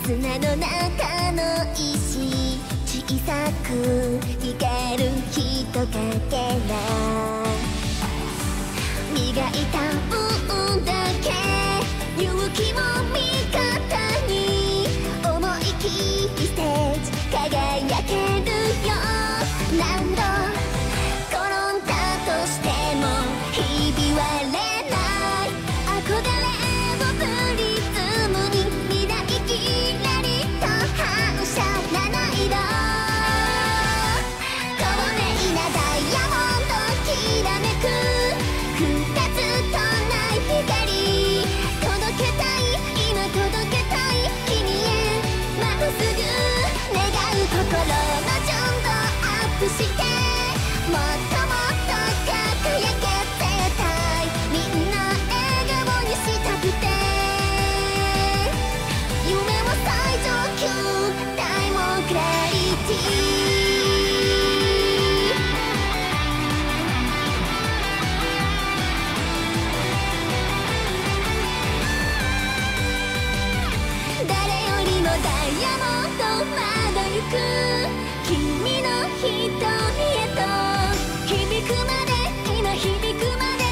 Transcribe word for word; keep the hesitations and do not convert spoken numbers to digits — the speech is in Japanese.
砂の中の石、小さく光るひとかけら、磨いた分だけ勇気も味方に、思い切りステージ輝けるよ。何度転んだとしてもひび割れない、憧れをプリズムに未来きらりと反射七色、透明なダイヤモンドきらめく二つとない光、届けたい今届けたい君へまっすぐ願う心の純度アップして、もっともっと輝け絶対みんな笑顔にしたくて、夢は最上級ダイモンクラリティ、誰よりもダイヤモンドまだ行く君の瞳へと響くまで今響くまで